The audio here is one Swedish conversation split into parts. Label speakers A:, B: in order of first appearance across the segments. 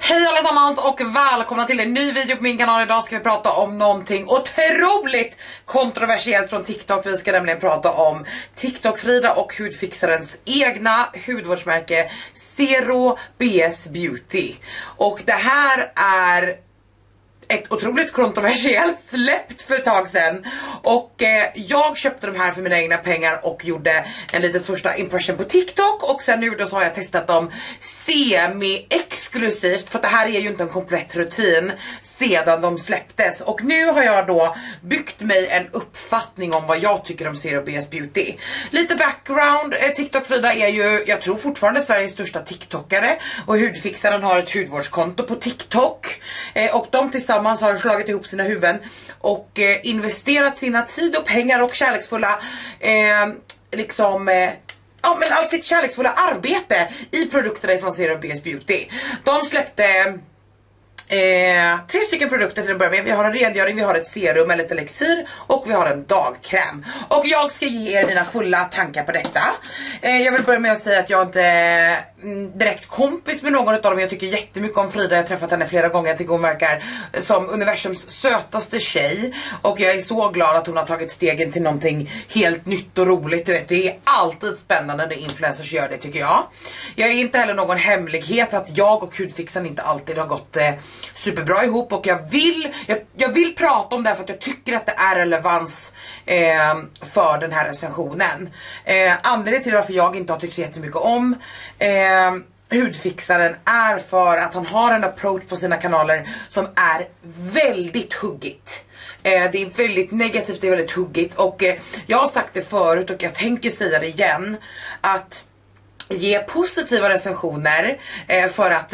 A: Hej allesammans och välkomna till en ny video på min kanal. Idag ska vi prata om någonting otroligt kontroversiellt från TikTok. Vi ska nämligen prata om TikTok-Frida och hudfixarens egna hudvårdsmärke Zero BS Beauty. Och det här är ett otroligt kontroversiellt släppt för ett tag sedan. Och jag köpte de här för mina egna pengar och gjorde en liten första impression på TikTok. Och sen nu så har jag testat dem semi-exklusivt, för det här är ju inte en komplett rutin sedan de släpptes. Och nu har jag då byggt mig en uppfattning om vad jag tycker om Zero BS Beauty. Lite background, TikTok-Frida är ju, jag tror fortfarande Sveriges största TikTokare. Och hudfixaren har ett hudvårdskonto på TikTok. Och de tillsammans har slagit ihop sina huvuden och investerat sina tid och pengar och kärleksfulla ja, men allt sitt kärleksfulla arbete i produkterna från Zero BS Beauty. De släppte 3 stycken produkter till att börja med. Vi har en rengöring, vi har ett serum eller ett elixir och vi har en dagkräm. Och jag ska ge er mina fulla tankar på detta. Jag vill börja med att säga att jag inte är direkt kompis med någon av dem. Jag tycker jättemycket om Frida, jag har träffat henne flera gånger. Jag tycker hon verkar som universums sötaste tjej. Och jag är så glad att hon har tagit stegen till någonting helt nytt och roligt. Du vet, det är alltid spännande när influencers gör det, tycker jag. Jag är inte heller någon hemlighet att jag och hudfixaren inte alltid har gått superbra ihop, och jag vill prata om det här för att jag tycker att det är relevans för den här recensionen. Anledningen till varför jag inte har tyckt så jättemycket om hudfixaren är för att han har en approach på sina kanaler som är väldigt huggigt. Det är väldigt negativt, det är väldigt huggigt, och jag har sagt det förut och jag tänker säga det igen, att ge positiva recensioner för att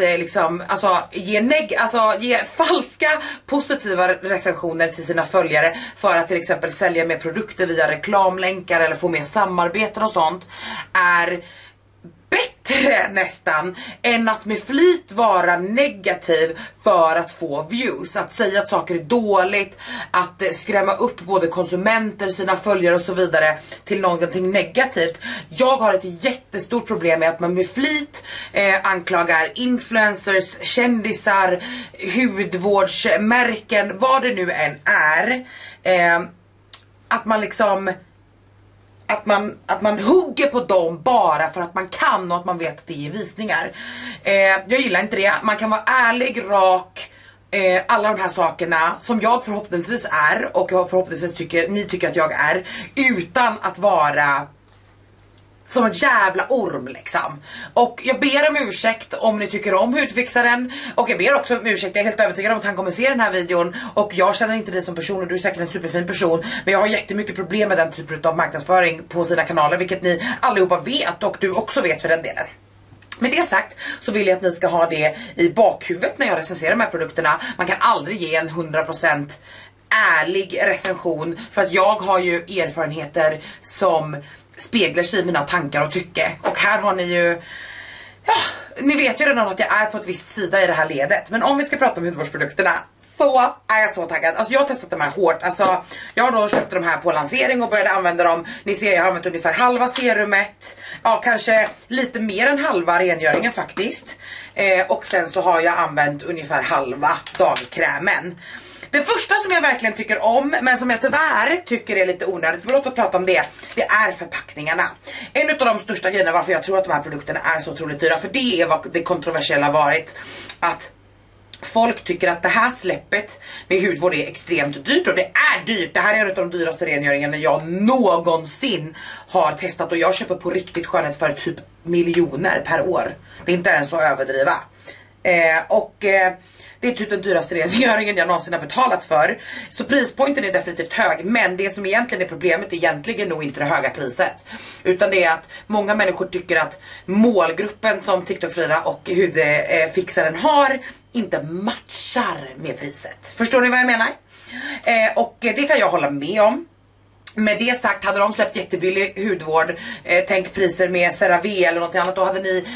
A: ge falska positiva recensioner till sina följare för att till exempel sälja mer produkter via reklamlänkar eller få mer samarbeten och sånt, är bättre nästan än att med flit vara negativ för att få views. Att säga att saker är dåligt, att skrämma upp både konsumenter, sina följare och så vidare till någonting negativt. Jag har ett jättestort problem med att man med flit anklagar influencers, kändisar, hudvårdsmärken, vad det nu än är, att man liksom att man hugger på dem bara för att man kan och att man vet att det är visningar. Jag gillar inte det. Man kan vara ärlig, rak, alla de här sakerna som jag förhoppningsvis är, och jag förhoppningsvis ni tycker att jag är, utan att vara som en jävla orm liksom. Och jag ber om ursäkt om ni tycker om hudfixaren. Och jag ber också om ursäkt, jag är helt övertygad om att han kommer se den här videon. Och jag känner inte dig som person och du är säkert en superfin person. Men jag har jättemycket problem med den typen av marknadsföring på sina kanaler, vilket ni allihopa vet och du också vet för den delen. Med det sagt så vill jag att ni ska ha det i bakhuvudet när jag recenserar de här produkterna. Man kan aldrig ge en 100% ärlig recension, för att jag har ju erfarenheter som speglar sig i mina tankar och tycke. Och här har ni ju, ja, ni vet ju redan att jag är på ett visst sida i det här ledet. Men om vi ska prata om hudvårdsprodukterna så är jag så taggad. Alltså jag har testat de här hårt. Alltså jag har då köpt de här på lansering och började använda dem. Ni ser, jag har använt ungefär halva serumet. Ja, kanske lite mer än halva rengöringen faktiskt. Och sen så har jag använt ungefär halva dagkrämen. Det första som jag verkligen tycker om, men som jag tyvärr tycker är lite onödigt, men låt oss prata om det, det är förpackningarna. En av de största grejerna varför jag tror att de här produkterna är så otroligt dyra, för det är vad det kontroversiella har varit, att folk tycker att det här släppet med hudvård är extremt dyrt, och det är dyrt. Det här är en av de dyraste rengöringarna jag någonsin har testat, och jag köper på riktigt skönhet för typ miljoner per år. Det är inte ens så överdriva. Det är typ den dyraste rengöringen jag någonsin har betalat för. Så prispointen är definitivt hög. Men det som egentligen är problemet är egentligen nog inte det höga priset. Utan det är att många människor tycker att målgruppen som TikTok-Frida och hudfixaren har inte matchar med priset. Förstår ni vad jag menar? Och det kan jag hålla med om. Med det sagt, hade de släppt jättebillig hudvård, tänk priser med CeraVe eller något annat, då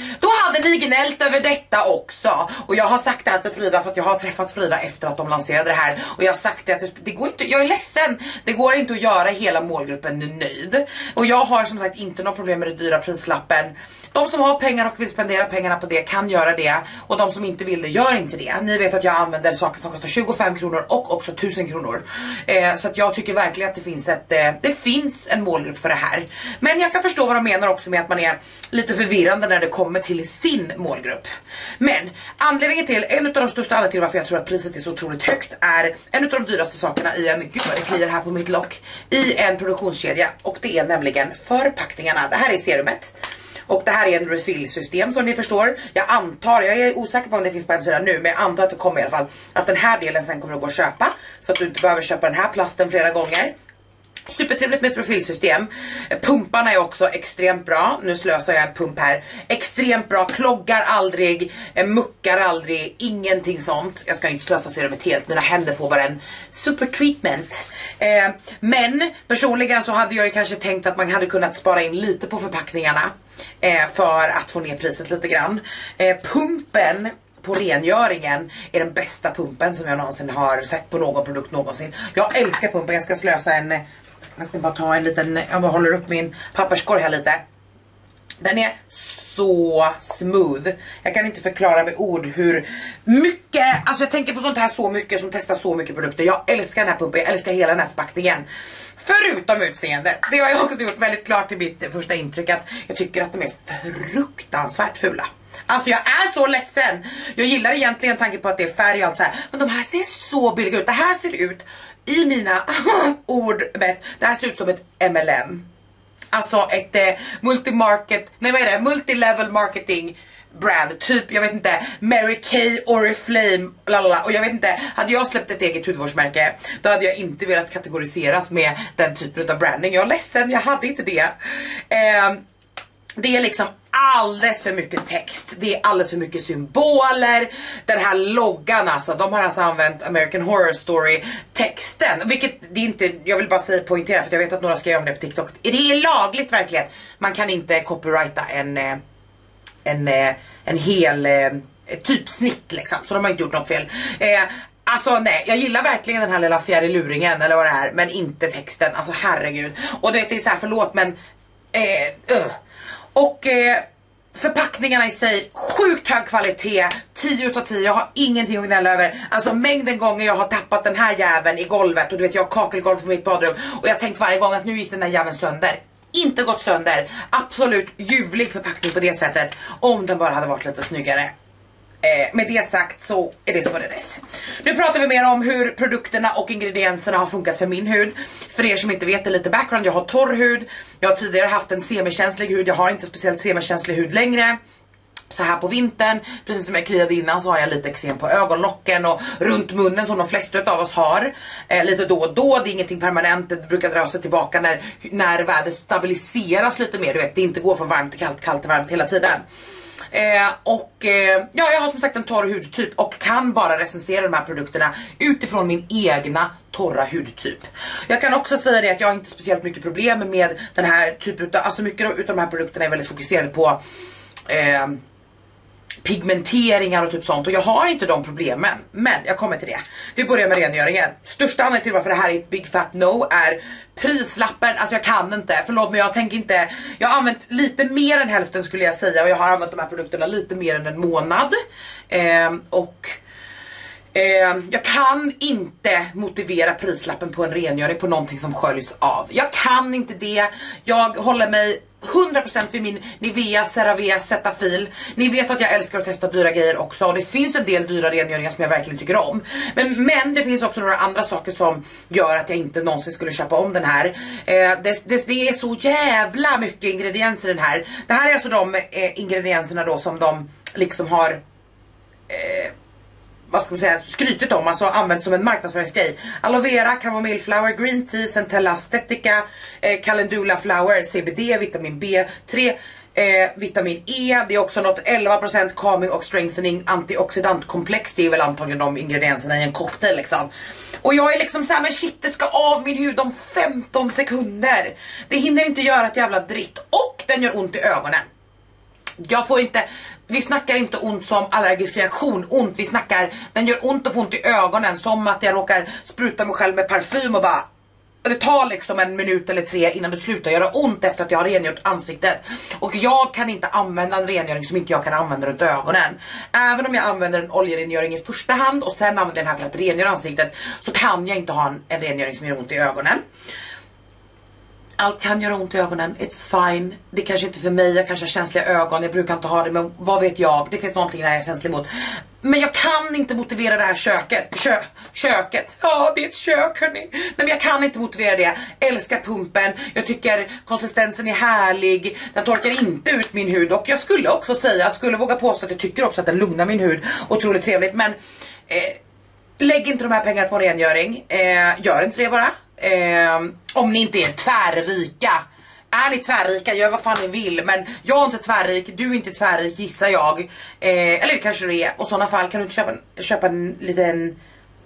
B: hade ni gnällt över detta också. Och jag har sagt det här till Frida för att jag har träffat Frida efter att de lanserade det här. Och jag har sagt det att det går inte, jag är ledsen, det går inte att göra hela målgruppen nöjd. Och jag har som sagt inte något problem med det dyra prislappen. De som har pengar och vill spendera pengarna på det kan göra det. Och de som inte vill det gör inte det. Ni vet att jag använder saker som kostar 25 kronor och också 1000 kronor. Så att jag tycker verkligen att det finns en målgrupp för det här. Men jag kan förstå vad de menar också med att man är lite förvirrande när det kommer till sin målgrupp. Men anledningen till, en av de största anledningarna till varför jag tror att priset är så otroligt högt är en av de dyraste sakerna i en, gud vad det kliar här på mitt lock, i en produktionskedja. Och det är nämligen förpackningarna. Det här är serumet. Och det här är en refill-system som ni förstår. Jag antar, jag är osäker på om det finns på hemsidan nu, men jag antar att det kommer i alla fall. Att den här delen sen kommer att gå att köpa. Så att du inte behöver köpa den här plasten flera gånger. Supertrevligt med ett refill-system. Pumparna är också extremt bra. Nu slösar jag en pump här. Extremt bra, kloggar aldrig, muckar aldrig, ingenting sånt. Jag ska inte slösa serumet helt, mina händer får bara en super treatment. Men personligen så hade jag ju kanske tänkt att man hade kunnat spara in lite på förpackningarna för att få ner priset lite grann. Pumpen på rengöringen är den bästa pumpen som jag någonsin har sett på någon produkt någonsin. Jag älskar pumpen, jag ska slösa en, jag ska bara ta en liten, jag bara håller upp min papperskorg här lite. Den är så smooth. Jag kan inte förklara med ord hur mycket, alltså jag tänker på sånt här så mycket som testar så mycket produkter. Jag älskar den här pumpen, jag älskar hela den här förpackningen. Förutom utseendet. Det har jag också gjort väldigt klart i mitt första intryck att jag tycker att de är fruktansvärt fula. Alltså jag är så ledsen. Jag gillar egentligen tanken på att det är färg och allt så här. Men de här ser så billiga ut. Det här ser ut, i mina ord, det här ser ut som ett MLM. Alltså ett multilevel marketing brand, typ, jag vet inte, Mary Kay, Oriflame, lalala. Och jag vet inte, hade jag släppt ett eget hudvårdsmärke, då hade jag inte velat kategoriseras med den typen av branding. Jag är ledsen, jag hade inte det. Det är liksom alldeles för mycket text. Det är alldeles för mycket symboler. Den här loggan alltså, de har alltså använt American Horror Story texten, vilket det är inte, jag vill bara säga, poängtera, för jag vet att några skrev om det på TikTok. Det är lagligt verkligen. Man kan inte copyrighta en hel typsnitt liksom, så de har inte gjort något fel. Alltså nej, jag gillar verkligen den här lilla fjäriluringen eller vad det är, men inte texten, alltså herregud. Och du vet, det är så här, förlåt men förpackningarna i sig, sjukt hög kvalitet, 10 utav 10, jag har ingenting att gnälla över. Alltså mängden gånger jag har tappat den här jäveln i golvet, och du vet jag har kakelgolv på mitt badrum, och jag tänkt varje gång att nu gick den här jäveln sönder. Inte gått sönder, absolut ljuvlig förpackning på det sättet, om den bara hade varit lite snyggare. Med det sagt så är det så vad det är. Nu pratar vi mer om hur produkterna och ingredienserna har funkat för min hud. För er som inte vet, det är lite background. Jag har torr hud. Jag har tidigare haft en semikänslig hud. Jag har inte speciellt semikänslig hud längre. Så här på vintern, precis som jag kliade innan, så har jag lite eksem på ögonlocken och runt munnen som de flesta av oss har. Lite då och då, det är ingenting permanent. Det brukar dra sig tillbaka när vädret stabiliseras lite mer. Du vet, det inte går från varmt till kallt, kallt till varmt hela tiden. Ja, jag har som sagt en torr hudtyp och kan bara recensera de här produkterna utifrån min egna torra hudtyp. Jag kan också säga det att jag har inte speciellt mycket problem med den här typen av, alltså mycket av de här produkterna är väldigt fokuserade på pigmenteringar och typ sånt, och jag har inte de problemen. Men jag kommer till det. Vi börjar med rengöringen. Största anledningen till varför det här är ett big fat no är prislappen. Alltså jag kan inte, förlåt, men jag tänker inte. Jag har använt lite mer än hälften skulle jag säga, och jag har använt de här produkterna lite mer än en månad. Jag kan inte motivera prislappen på en rengöring på någonting som sköljs av. Jag kan inte det. Jag håller mig 100% vid min Nivea CeraVe Cetaphil. Ni vet att jag älskar att testa dyra grejer också, och det finns en del dyra rengöringar som jag verkligen tycker om. Men det finns också några andra saker som gör att jag inte någonsin skulle köpa om den här. Det är så jävla mycket ingredienser i den här. Det här är alltså de ingredienserna då som de liksom har vad ska man säga, skrytit om, alltså använt som en marknadsföringsgrej. Aloe vera, chamomile flower, green tea, centella aesthetica, calendula flower, CBD, vitamin B3, vitamin E. Det är också något 11% calming och strengthening antioxidantkomplex. Det är väl antagligen de ingredienserna i en cocktail liksom. Och jag är liksom så här, men shit, det ska av min hud om 15 sekunder. Det hinner inte göra ett jävla dritt, och den gör ont i ögonen. Jag får inte, vi snackar inte ont som allergisk reaktion, ont, vi snackar, den gör ont och får ont i ögonen, som att jag råkar spruta mig själv med parfym och bara, det tar liksom 1 minut eller 3 innan det slutar göra ont efter att jag har rengjort ansiktet. Och jag kan inte använda en rengöring som inte jag kan använda runt ögonen. Även om jag använder en oljerengöring i första hand och sen använder den här för att rengöra ansiktet, så kan jag inte ha en rengöring som gör ont i ögonen. Allt kan göra ont i ögonen, it's fine. Det kanske inte för mig, jag kanske har känsliga ögon, jag brukar inte ha det, men vad vet jag, det finns någonting där jag är känslig mot. Men jag kan inte motivera det här köket. Ja, det är ett kök, hörni. Nej, men jag kan inte motivera det. Älskar pumpen, jag tycker konsistensen är härlig, den torkar inte ut min hud. Och jag skulle också säga, jag skulle våga påstå att jag tycker också att den lugnar min hud. Otroligt trevligt, men lägg inte de här pengarna på rengöring. Gör inte det bara. Om ni inte är tvärrika. Är ni tvärrika, gör vad fan ni vill. Men jag är inte tvärrik, du är inte tvärrik, gissar jag. Eller det kanske det är. Och i sådana fall kan du inte köpa en liten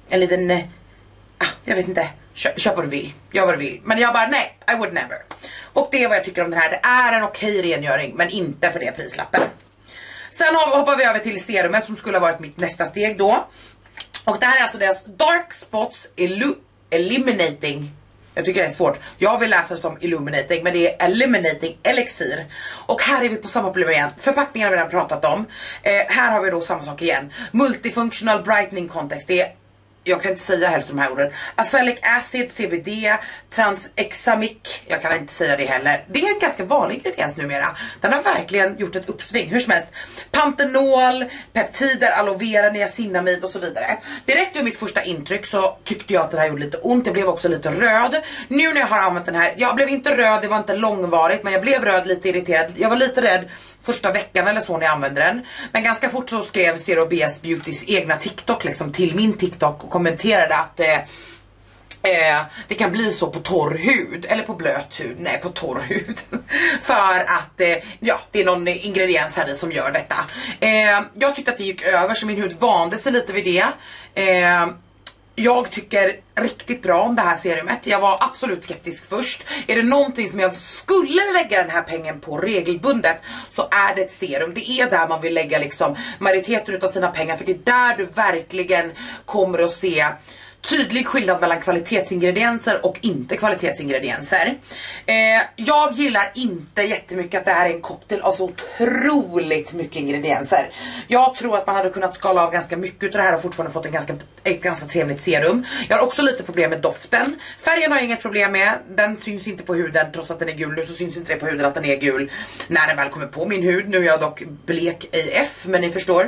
B: jag vet inte. Köp vad du vill, gör vad du vill. Men jag bara, nej, I would never. Och det är vad jag tycker om den här. Det är en okej rengöring, men inte för det prislappen. Sen hoppar vi över till serumet som skulle ha varit mitt nästa steg då. Och det här är alltså deras Dark Spots Eliminating. Jag tycker det är svårt. Jag vill läsa det som Illuminating, men det är Eliminating Elixir. Och här är vi på samma problem igen. Förpackningen har vi redan pratat om. Här har vi då samma sak igen. Multifunctional Brightening Context. Det är, jag kan inte säga helst de här orden. Acylic Acid, CBD, Transexamic. Jag kan inte säga det heller. Det är en ganska vanlig ingrediens numera. Den har verkligen gjort ett uppsving. Hur som helst. Pantenol, peptider, aloe vera, niacinamid och så vidare. Direkt vid mitt första intryck så tyckte jag att det här gjorde lite ont. Jag blev också lite röd. Nu när jag har använt den här, jag blev inte röd, det var inte långvarigt, men jag blev röd, lite irriterad. Jag var lite rädd första veckan eller så när jag använde den. Men ganska fort så skrev Zero BS Beautys egna TikTok liksom till min TikTok och kommenterade att det kan bli så på torr hud. Eller på blöt hud, nej på torr hud. För att ja, det är någon ingrediens här i som gör detta. Jag tyckte att det gick över så min hud vande sig lite vid det. Jag tycker riktigt bra om det här serumet. Jag var absolut skeptisk först. Är det någonting som jag skulle lägga den här pengen på regelbundet, så är det ett serum. Det är där man vill lägga liksom majoriteten av sina pengar. För det är där du verkligen kommer att se tydlig skillnad mellan kvalitetsingredienser och inte kvalitetsingredienser. Jag gillar inte jättemycket att det här är en cocktail av så otroligt mycket ingredienser. Jag tror att man hade kunnat skala av ganska mycket av det här och fortfarande fått ett ganska trevligt serum. Jag har också lite problem med doften. Färgen har jag inget problem med. Den syns inte på huden, trots att den är gul nu så syns inte det på huden att den är gul när den väl kommer på min hud. Nu är jag dock blek AF, men ni förstår.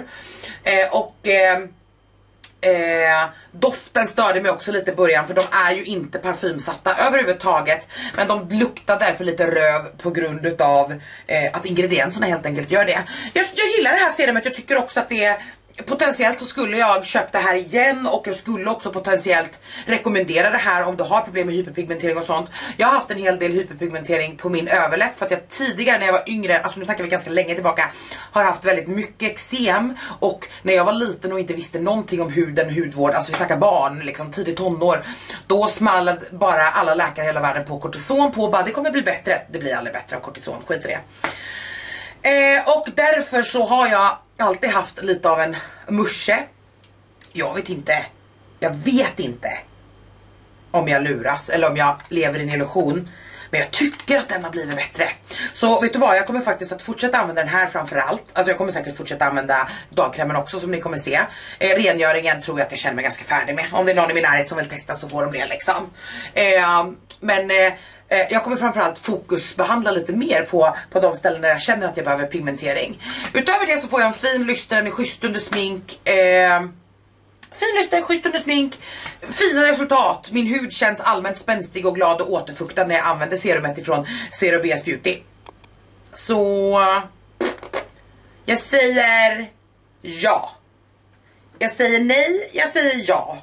B: Doften störde mig också lite i början, för de är ju inte parfymsatta överhuvudtaget, men de luktar därför lite röv på grund utav att ingredienserna helt enkelt gör det. Jag gillar det här serumet, jag tycker också att det är potentiellt så skulle jag köpa det här igen, och jag skulle också potentiellt rekommendera det här om du har problem med hyperpigmentering och sånt. Jag har haft en hel del hyperpigmentering på min överläpp för att jag tidigare när jag var yngre, alltså nu snackar vi ganska länge tillbaka, har haft väldigt mycket eksem. Och när jag var liten och inte visste någonting om huden och hudvård, alltså vi snackar barn, liksom tidigt tonår, då smallade bara alla läkare i hela världen på kortison på, bara det kommer bli bättre. Det blir aldrig bättre av kortison, skit i det. Och därför så har jag alltid haft lite av en musche. Jag vet inte om jag luras eller om jag lever i en illusion, men jag tycker att den har blivit bättre. Så vet du vad, jag kommer faktiskt att fortsätta använda den här framförallt. Alltså jag kommer säkert fortsätta använda dagkrämen också, som ni kommer se. Rengöringen tror jag att jag känner mig ganska färdig med. Om det är någon i min närhet som vill testa så får de det liksom. Men jag kommer framförallt fokusbehandla lite mer på de ställen där jag känner att jag behöver pigmentering. Utöver det så får jag en fin lyster, den är schysst under smink. Fin lyster, schysst under smink. Fina resultat. Min hud känns allmänt spänstig och glad och återfuktad när jag använder serumet ifrån Zero BS Beauty. Så jag säger ja. Jag säger nej, jag säger ja.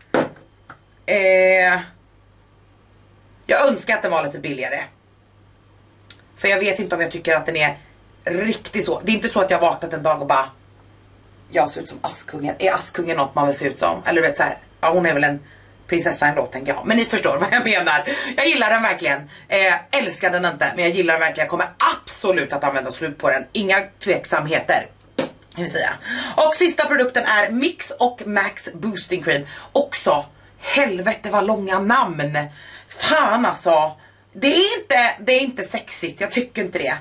B: Jag önskar att den var lite billigare. För jag vet inte om jag tycker att den är riktigt så. Det är inte så att jag vaknat en dag och bara, jag ser ut som Askungen. Är Askungen något man vill se ut som? Eller du vet så här, ja, hon är väl en prinsessa ändå, tänker jag. Men ni förstår vad jag menar. Jag gillar den verkligen. Älskar den inte, men jag gillar den verkligen. Jag kommer absolut att använda slut på den. Inga tveksamheter, kan vi säga. Och sista produkten är Mix och Max Boosting Cream. Också, helvete vad långa namn. Fan alltså. Det är inte sexigt, jag tycker inte det.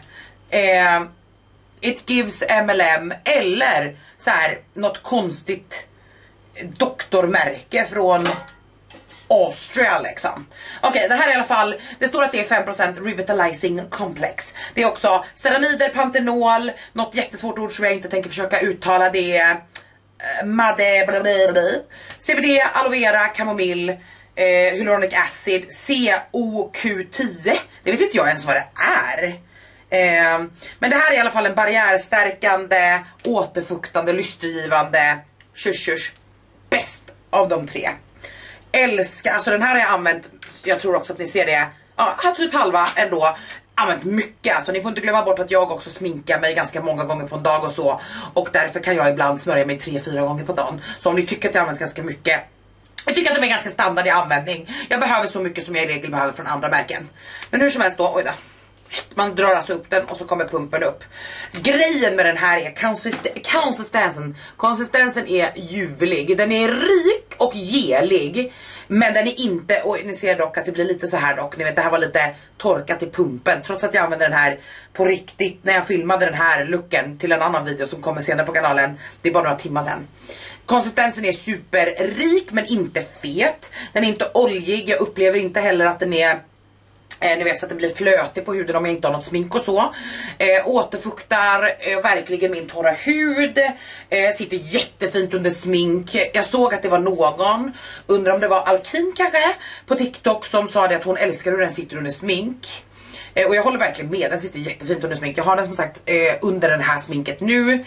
B: It gives MLM eller så här något konstigt doktormärke från Austria liksom. Okej, det här är i alla fall, det står att det är 5% revitalizing complex. Det är också ceramider, pantenol, något jättesvårt ord som jag inte tänker försöka uttala det. CBD, aloe vera, kamomill, hyaluronic acid, COQ10. Det vet inte jag ens vad det är. Men det här är i alla fall en barriärstärkande, återfuktande, lystergivande bäst av de tre. Älskar, alltså den här har jag använt, jag tror också att ni ser det, ja, här typ halva ändå, använt mycket. Alltså ni får inte glömma bort att jag också sminkar mig ganska många gånger på en dag och så. Och därför kan jag ibland smörja mig 3-4 gånger på dagen. Så om ni tycker att jag använt ganska mycket, jag tycker att de är ganska standard i användning. Jag behöver så mycket som jag i regel behöver från andra märken. Men hur som helst då, oj då. Man drar alltså upp den och så kommer pumpen upp. Grejen med den här är konsistensen. Konsistensen är ljuvlig. Den är rik och gelig. Men den är inte, och ni ser dock att det blir lite så här dock. Ni vet, det här var lite torkat i pumpen. Trots att jag använde den här på riktigt när jag filmade den här looken till en annan video som kommer senare på kanalen. Det är bara några timmar sedan. Konsistensen är superrik men inte fet. Den är inte oljig. Jag upplever inte heller att den är, ni vet, så att det blir flötig på huden om jag inte har något smink och så. Återfuktar verkligen min torra hud. Sitter jättefint under smink. Jag såg att det var någon, undrar om det var Alkin kanske, på TikTok som sa det att hon älskar hur den sitter under smink. Och jag håller verkligen med, den sitter jättefint under smink. Jag har den som sagt under den här sminket nu.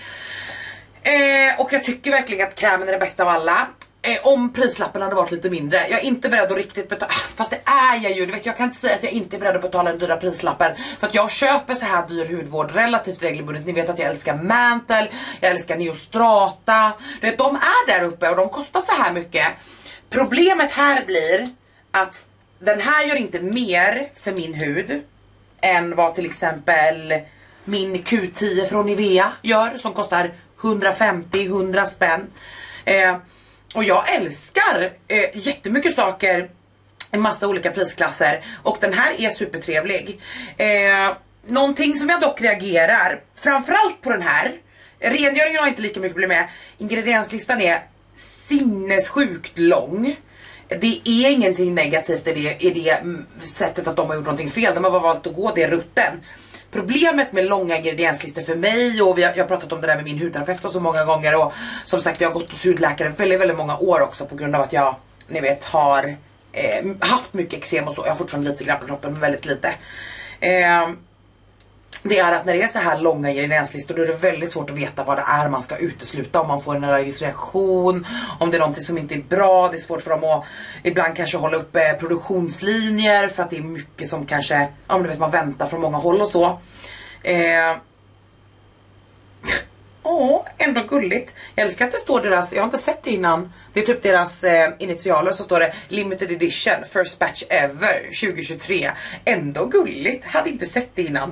B: Och jag tycker verkligen att krämen är det bästa av alla. Om prislappen hade varit lite mindre. Jag är inte beredd att riktigt betala. Fast det är jag ju. Du vet, jag kan inte säga att jag inte är beredd att betala den dyra prislappen. För att jag köper så här dyr hudvård relativt regelbundet. Ni vet att jag älskar Mantle. Jag älskar Neostrata. Du vet, de är där uppe och de kostar så här mycket. Problemet här blir att den här gör inte mer för min hud än vad till exempel min Q10 från Nivea gör. Som kostar 150-100 spänn. Och jag älskar jättemycket saker i massa olika prisklasser. Och den här är supertrevlig. Någonting som jag dock reagerar, framförallt på den här. Rengöringen har inte lika mycket problem med. Ingredienslistan är sinnessjukt lång. Det är ingenting negativt i det sättet att de har gjort någonting fel. De har bara valt att gå det rutten. Problemet med långa ingredienslistor för mig, och jag har pratat om det där med min hudterapeut så många gånger, och som sagt jag har gått hos hudläkare väldigt många år också på grund av att jag, ni vet, har haft mycket eksem och så. Jag har fortfarande lite grann på kroppen, men väldigt lite. Det är att när det är så här långa ingredienslistor, då är det väldigt svårt att veta vad det är man ska utesluta. Om man får en allergisk reaktion, om det är någonting som inte är bra. Det är svårt för dem att ibland kanske hålla upp produktionslinjer, för att det är mycket som kanske, ja men du vet, man väntar från många håll och så. Ändå gulligt. Jag älskar att det står deras, jag har inte sett det innan. Det är typ deras initialer, så står det Limited Edition, First Batch Ever 2023. Ändå gulligt, hade inte sett det innan.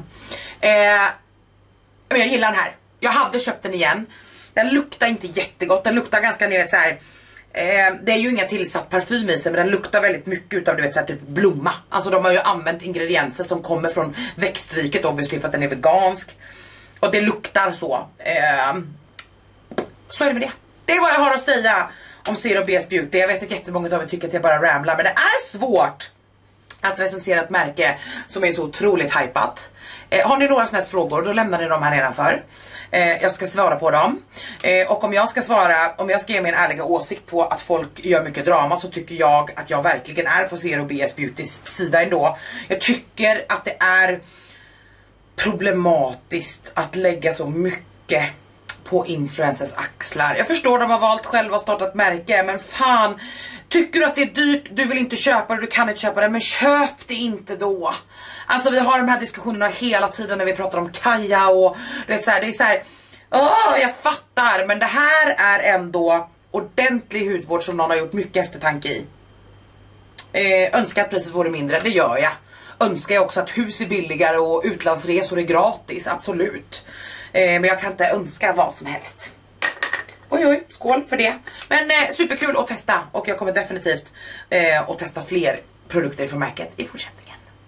B: Men jag gillar den här. Jag hade köpt den igen. Den luktar inte jättegott, den luktar ganska, ni vet, så här. Det är ju inga tillsatt parfym i sig, men den luktar väldigt mycket utav, du vet, så här, typ blomma. Alltså de har ju använt ingredienser som kommer från växtriket, obviously, för att den är vegansk. Och det luktar så. Så är det med det. Det är vad jag har att säga om Zero Base Beauty. Jag vet att jättemånga av er tycker att jag bara ramlar, men det är svårt att recensera ett märke som är så otroligt hypat. Har ni några som helst frågor, då lämnar ni dem här nedanför. Jag ska svara på dem. Och om jag ska ge mig en ärliga åsikt på att folk gör mycket drama, så tycker jag att jag verkligen är på Zero Base Beautys sida ändå. Jag tycker att det är problematiskt att lägga så mycket på influencers axlar. Jag förstår, de har valt själva att starta ett märke, men fan, tycker du att det är dyrt, du vill inte köpa det, du kan inte köpa det, men köp det inte då. Alltså vi har de här diskussionerna hela tiden när vi pratar om Kaja och det är så här, jag fattar, men det här är ändå ordentlig hudvård som någon har gjort mycket eftertanke i. Önskar att priset vore mindre, det gör jag. Önskar jag också att hus är billigare och utlandsresor är gratis, absolut. Men jag kan inte önska vad som helst. Oj, skål för det. Men superkul att testa och jag kommer definitivt att testa fler produkter från märket i fortsättningen.